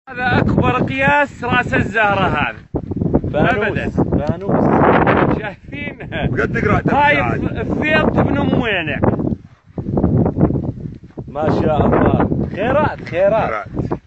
هذا أكبر قياس رأس الزهرة هذا. فانوس شايفينها؟ بقد قرأت هاي الثيط ابن أموينة. ما شاء الله. خيرات.